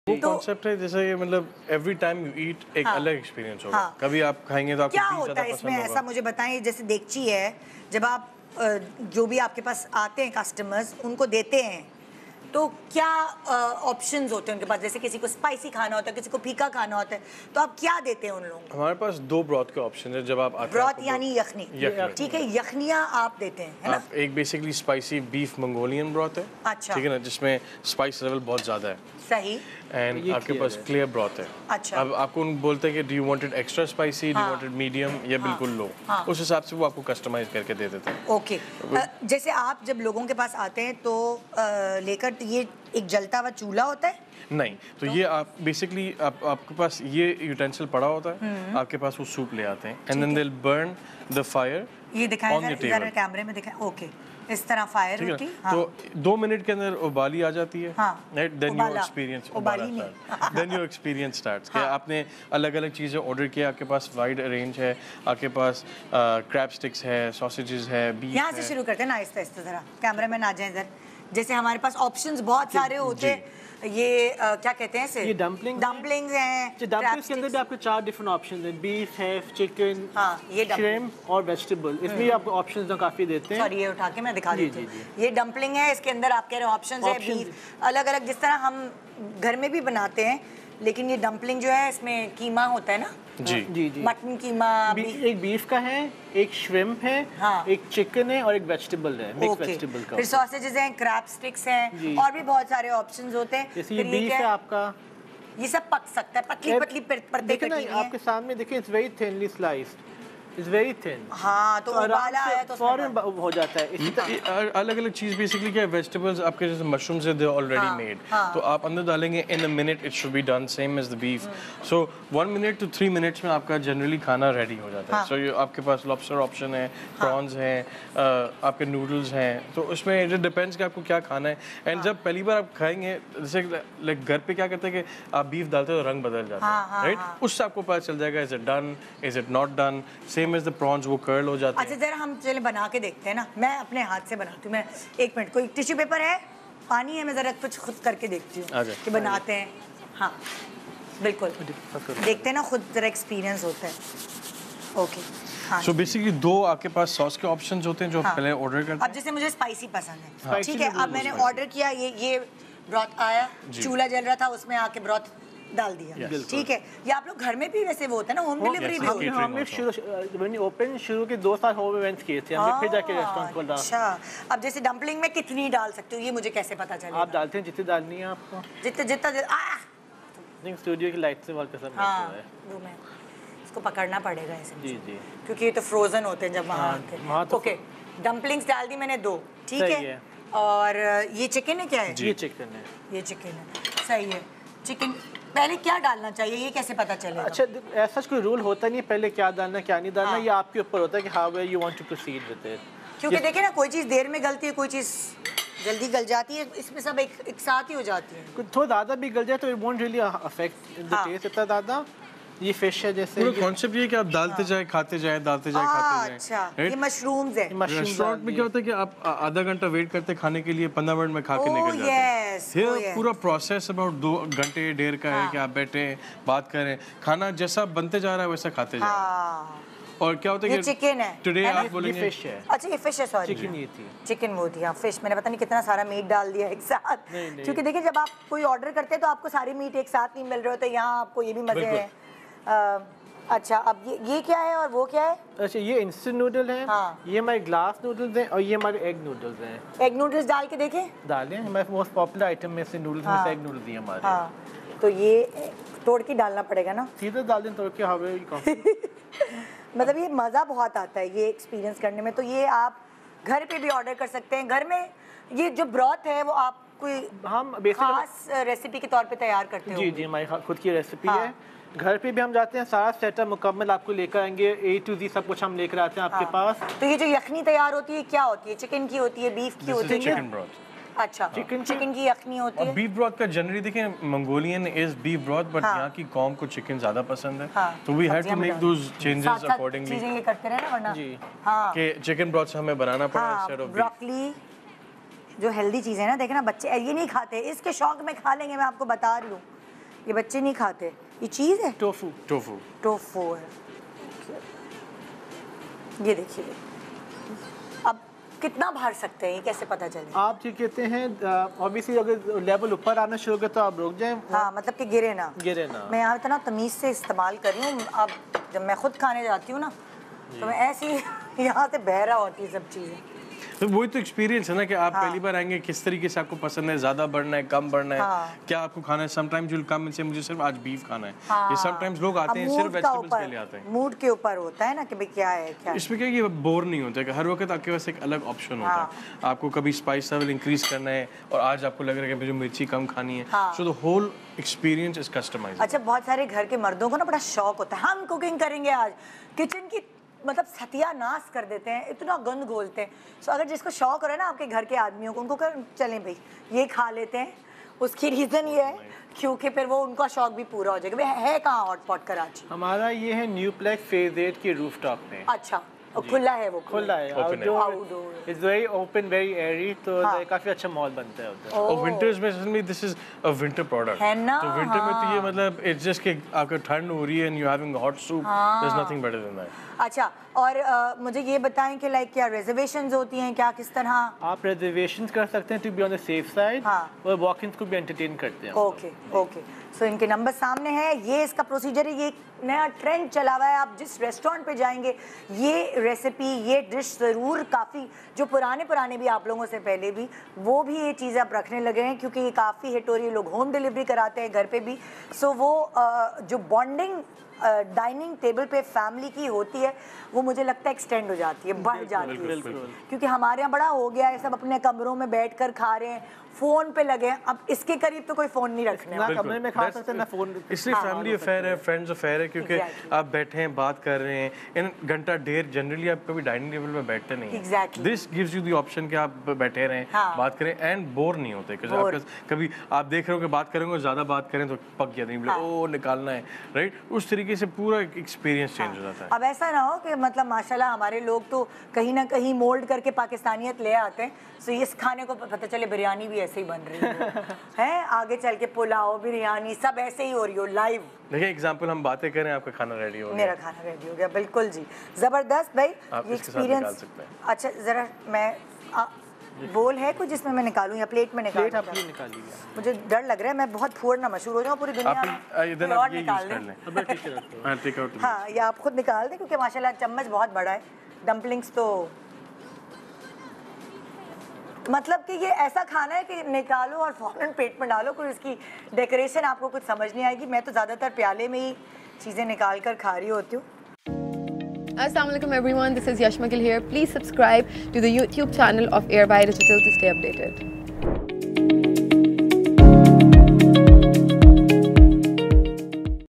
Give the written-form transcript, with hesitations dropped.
वो कॉन्सेप्ट है जैसे ये मतलब एवरी टाइम यू ईट एक अलग एक्सपीरियंस होगा। कभी आप खाएंगे तो आपको क्या बीफ होता ज़्यादा है पसंद इसमें, होगा। ऐसा मुझे बताएं। जैसे देगची है, जब आप जो भी आपके पास आते हैं कस्टमर्स, उनको देते हैं तो क्या ऑप्शंस होते हैं उनके पास? जैसे किसी को स्पाइसी खाना होता है, किसी को फीका खाना होता है, तो आप क्या देते हैं उन लोगों को? हमारे पास 2 ब्रॉथ के ऑप्शन है जब आप आते हैं। ब्रॉथ यानी यखनी, यखनी। ठीक है, यखनियाँ आप देते हैं, है ना? आप एक basically spicy beef Mongolian broth है, अच्छा। ठीक है ना, जिसमें स्पाइस लेवल बहुत ज़्यादा है। सही। एंड आपके पास क्लियर ब्रॉथ है। अच्छा। अब आपको उन बोलते हैं कि do you want it extra spicy, do you want it medium या बिल्कुल लो, उस हिसाब से वो आपको कस्टमाइज करके दे देते हैं। ओके। जैसे आप जब लोगों के पास आते हैं तो लेकर ये एक जलता हुआ चूल्हा होता है? नहीं, तो ये आप बेसिकली आपके पास ये यूटेंसिल पड़ा होता है, आपके पास वो सूप ले आते हैं and then they will burn the fire. ये दिखाएं जरा कैमरे में दिखाएं। ओके, इस तरह फायर होती है। तो 2 मिनट के अंदर उबाली आ जाती है। Right, then your experience then your experience starts. कि आपने अलग-अलग चीज़ें ऑर्डर किया, आपके पास वाइड रेंज है, आपके पास क्रैब स्टिक्स है, सॉसेजेस है, बीफ है। यहाँ से शुरू करते हैं ना, आहिस्ता-आहिस्ता जरा कैमरा मैन आ जाए इधर। जैसे हमारे पास ऑप्शंस बहुत सारे होते हैं। ये क्या कहते हैं इसे? ये डम्पलिंग्स हैं। डम्पलिंग्स के अंदर भी आपके 4 डिफरेंट ऑप्शंस हैं। बीफ है, चिकन, ये श्रिम्प और वेजिटेबल। इसमें भी आपको ऑप्शंस तो काफी देते हैं। सॉरी, ये उठा के मैं दिखा देती हूँ। ये डम्पलिंग है, इसके अंदर आप कह रहे हो ऑप्शंस है, बीफ अलग-अलग, जिस तरह हम घर में भी बनाते हैं। लेकिन ये डम्पलिंग जो है इसमें कीमा होता है ना? जी जी जी। मटन कीमा, एक बीफ का है, एक श्रिम्प है, एक चिकन है और एक वेजिटेबल है, मिक्स वेजिटेबल का। फिर सॉसेजेस हैं, क्रैब स्टिक्स हैं और भी बहुत सारे ऑप्शंस होते हैं। जैसे ये बीफ है आपका, ये सब पक सकता है, पतली-पतली परतें कटी हुई हैं। आपके सामने देखिए, it's very thinly sliced, it's very thin. हाँ, तो उबाला है तो फौरन हो जाता है। अलग-अलग चीज़ बेसिकली क्या है, वेजिटेबल्स आपके जैसे मशरूम्स है, दे ऑलरेडी मेड, तो आप अंदर डालेंगे in a minute it should be done same as the beef. So 1 minute to 3 minutes में आपका जनरली खाना रेडी हो जाता है। सो ये आपके पास लॉबस्टर ऑप्शन है, प्रॉन्स हैं, आपके नूडल्स हैं, तो उसमें इट डिपेंड्स कि आपको क्या खाना है। एंड जब पहली बार आप खाएंगे, जैसे लाइक घर पे क्या करते हैं कि आप बीफ डालते हो तो रंग बदल जाता है, राइट? उससे आपको पता चल जाएगा is it done, is it not done, same as the prawns, वो कर्ल हो जाते हैं। अच्छा, जरा हम चले बना के देखते हैं ना। मैं अपने हाथ से बनाती हूँ। मैं 1 मिनट, कोई टिश्यू पेपर है, पानी है, मैं जरा कुछ खुद करके देखती हूँ कि बनाते हैं। हाँ बिल्कुल, देखते हैं ना, खुद जरा एक्सपीरियंस होता है। ओके। हाँ, सो बेसिकली 2 आपके पास सॉस के ऑप्शंस होते हैं जो पहले ऑर्डर करते हैं। अब जैसे मुझे स्पाइसी पसंद है, ठीक है, अब मैंने ऑर्डर किया, ये ब्रॉथ आया, चूल्हा जल रहा था, उसमें आके ब्रॉथ डाल दिया, ठीक है। ये आप लोग घर में भी वैसे वो होता है ना, होम डिलीवरी भी होती है? हमने शुरू के 2 साल होम इवेंट्स किए थे, हमने फिर जाके रेस्टोरेंट खोला। अच्छा, अब जैसे डम्पलिंग में कितनी डाल सकते हो, ये मुझे कैसे पता चलेगा? आप डालते हैं जितनी डालनी है आपको, जितना स्टूडियो की लाइट से वर्क करता है। वो मैं इसको पकड़ना पड़ेगा ऐसे, जी जी, क्योंकि ये तो फ्रोजन होते हैं जब वहाँ आते हैं। ओके, डम्पलिंग्स डाल दी मैंने 2, ठीक है। और ये चिकन है, क्या है? ये चिकन है, ये चिकन है, सही है। चिकन पहले क्या डालना चाहिए, ये कैसे पता चलेगा? अच्छा, ऐसा कोई रूल होता नहीं पहले क्या डालना क्या नहीं डालना, ये आपके ऊपर होता है कि how where you want to proceed with it. क्योंकि देखिए ना, कोई चीज़ देर में गलती है, कोई चीज़ जल्दी गल जाती है, इसमें सब एक साथ ही हो जाती है। थोड़ा ज़्यादा भी गल जाए तो it won't really affect the taste इतना ज़्यादा। ये फिश है, जैसे पूरा कॉन्सेप्ट ये कि आप डालते जाए, खाते जाए, डालते जाए, खाते जाए। अच्छा, ये मशरूम्स है। रेस्टोरेंट में क्या होता है कि आप आधा घंटा वेट करते खाने के लिए, 15 मिनट में खा के निकल जाते हैं। ये पूरा प्रोसेस अबाउट 2 घंटे 1.5 का है कि आप बैठे बात करें, खाना जैसा बनते जा रहा है वैसा खाते जाए। और क्या होता है कि चिकन है, टुडे आप बोलेंगे फिश है। अच्छा, ये फिश है, सॉरी, चिकन ये थी, चिकन वो थी। हाँ, फिश मैंने पता नहीं कितना सारा मीट डाल दिया एक साथ, क्योंकि देखिए जब आप कोई ऑर्डर करते हैं तो आपको सारे मीट एक साथ नहीं मिल रहे होते, यहाँ आपको ये भी मजे हैं। अच्छा, अब ये क्या है और वो क्या है? अच्छा, ये इंस्टेंट नूडल है, ये हमारे ग्लास नूडल्स हैं और ये हमारे एग नूडल्स हैं। एग नूडल्स डाल के देखें, डालें, हमारे मोस्ट पॉपुलर आइटम में से नूडल्स में से एग नूडल्स ही हमारे। हाँ, तो ये तोड़ के डालना पड़ेगा ना? सीधे डाल दें तोड़ के, हवे मतलब ये मज़ा बहुत आता है ये एक्सपीरियंस करने में। तो ये आप घर पे भी ऑर्डर कर सकते हैं। घर में ये जो ब्रॉथ है वो आप कोई हम खास रेसिपी के तौर पे तैयार करते हैं? जी जी, हमारी खुद की रेसिपी है। घर पे भी हम जाते हैं, सारा सेटअप मुकम्मल आपको लेकर आएंगे, A to Z सब कुछ हम लेकर आते हैं आपके पास। तो ये जो यखनी तैयार होती है क्या होती है? चिकन की होती है, बीफ की होती है? Chicken broth. अच्छा, चिकन की यखनी होती है। बीफ ब्रॉथ का जनरली देखें, Mongolian is beef broth, but यहाँ की कौम को चिकन ज्यादा पसंद है, तो we had to make those changes accordingly. चीजें ये करते रहे ना, वरना जी हाँ, कि चिकन ब्रॉथ से हमें बनाना पड़ा इंस्टेड ऑफ ब्रोकली, जो हेल्दी चीजें हैं ना, देखना बच्चे ये नहीं खाते, इसके शौक में खा लेंगे, मैं आपको बता रही हूँ। ये बच्चे नहीं खाते, ये चीज़ है? टोफू। टोफू। टोफू है। ये देखिए, अब कितना भर सकते हैं, ये कैसे पता चले? आप जो कहते हैं ऑब्वियसली अगर लेवल ऊपर आना शुरू हो गया तो आप रुक जाएं। हाँ, मतलब कि गिरे ना। गिरे ना। मैं यहाँ इतना तमीज़ से इस्तेमाल कर रही हूँ, अब जब मैं खुद खाने जाती हूँ ना तो मैं ऐसी यहाँ से बह रहा होती है सब चीज़ें। तो वही तो एक्सपीरियंस है ना कि आप पहली बार आएंगे, किस तरीके से आपको पसंद है, ज़्यादा बढ़ना है, कम बढ़ना है, क्या आपको खाना है। समटाइम्स यूल कम से मुझे सिर्फ आज बीफ खाना है, ये समटाइम्स लोग आते हैं सिर्फ वेजिटेबल्स के लिए आते हैं। मूड के ऊपर होता है ना कि भाई क्या है क्या। इसमें क्या ये बोर नहीं होता है, हर वक्त आपके पास एक अलग ऑप्शन होता है। आपको कभी स्पाइस लेवल इंक्रीज करना है और आज आपको लग रहा है कि मुझे मिर्ची कम खानी है, so the whole experience is customised. अच्छा, बहुत सारे घर के मर्दों को ना बड़ा शौक होता है, हम कुकिंग करेंगे आज, किचन की मतलब सत्यानाश कर देते हैं, इतना गंद घोलते हैं। सो अगर जिसको शौक हो रहा है ना आपके घर के आदमियों को, उनको कर चलें भाई ये खा लेते हैं। उसकी रीज़न ये है क्योंकि फिर वो उनका शौक भी पूरा हो जाएगा। भाई है कहाँ हॉटपॉट कराची? हमारा ये है न्यू प्लेक्स फेज 8 की रूफटॉप पे। अच्छा, और खुला है? वो खुला है, outdoor, it's very open, very airy, तो काफी अच्छा मॉल बनता है उधर। और विंटर्स में specially this is a winter product है ना। तो विंटर में तो ये मतलब इट्स जस्ट कि आपका ठंड हो रही है and you having hot soup, there is nothing better than that. अच्छा, और मुझे ये बताएं कि लाइक क्या रिजर्वेशंस होती हैं, क्या किस तरह? आप रिजर्वेशंस कर सकते हैं to be on the safe side, और वॉक-इन्स को भी एंटरटेन करते हैं। ओके ओके, सो इनके नंबर सामने है, ये इसका प्रोसीजर है, ये नया ट्रेंड चला हुआ है। आप जिस रेस्टोरेंट पे जाएंगे ये रेसिपी, ये डिश ज़रूर, काफ़ी जो पुराने भी आप लोगों से पहले भी वो भी ये चीज़ आप रखने लगे हैं क्योंकि ये काफ़ी हिट हो रही है। लोग होम डिलीवरी कराते हैं घर पे भी। सो वो जो बॉन्डिंग डाइनिंग टेबल पे फैमिली की होती है वो मुझे लगता है एक्सटेंड हो जाती है, बढ़ जाती है, क्योंकि हमारे यहाँ बड़ा हो गया है, सब अपने कमरों में बैठकर खा रहे हैं, फोन पे लगे हैं। अब इसके करीब तो कोई फोन नहीं रखने, ना कमरे में खा सकते ना फोन। इसलिए फैमिली अफेयर है, फ्रेंड्स अफेयर है, क्योंकि आप बैठे हैं, बात कर रहे हैं इन घंटा डेढ़, जनरली आप कभी डाइनिंग टेबल पे बैठते नहीं हैं। This gives you the option कि आप बैठे रहें, बात करें एंड बोर नहीं होते। कभी आप देख रहे हो कि बात करेंगे, ज़्यादा बात करें तो पक गया, नहीं ओ निकालना है, राइट। उस तरीके से पूरा एक्सपीरियंस चेंज हो जाता है। अब ऐसा ना हो कि मतलब माशाल्लाह हमारे लोग तो कहीं ना कहीं मोल्ड करके पाकिस्तानियत ले आते हैं, सो इस खाने को पता चले बिरयानी भी ऐसे ही बन रही है आगे चल के पुलाव, बिरयानी सब ऐसे ही हो रही हो लाइव। देखिए एग्जांपल, हम बातें करें, आपका खाना रेडी हो गया। मेरा खाना रेडी हो गया, बिल्कुल जी, ज़बरदस्त भाई। ये एक्सपीरियंस अच्छा, ज़रा मैं बोल है कुछ जिसमें मैं निकालूं या प्लेट में निकालूं? प्लेट आप ये निकालिए, मुझे डर लग रहा है मैं बहुत फूडना मशहूर हो जाऊं पूरी दुनिया में। और निकाल लें। हाँ, या आप खुद निकाल दें क्योंकि माशाल्लाह चम्मच बहुत बड़ा है। डम्पलिंग्स तो मतलब कि ये ऐसा खाना है कि निकालो और फौरन पेट में डालो, कोई इसकी डेकोरेशन आपको कुछ समझ नहीं आएगी। मैं तो ज़्यादातर प्याले में ही चीज़ें निकाल कर खा रही होती हूँ। Assalamualaikum everyone, this is Yashmakil here. Please subscribe to the YouTube channel of Airby Digital to stay updated.